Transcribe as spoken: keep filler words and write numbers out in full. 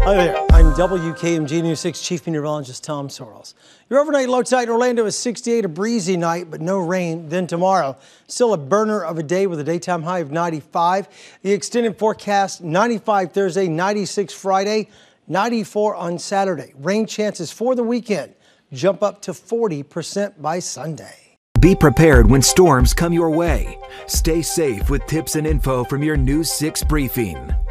Hi there, I'm W K M G News six Chief Meteorologist Tom Sorrells. Your overnight low tide in Orlando is sixty-eight, a breezy night, but no rain. Then tomorrow, still a burner of a day with a daytime high of ninety-five. The extended forecast, ninety-five Thursday, ninety-six Friday, ninety-four on Saturday. Rain chances for the weekend jump up to forty percent by Sunday. Be prepared when storms come your way. Stay safe with tips and info from your News six briefing.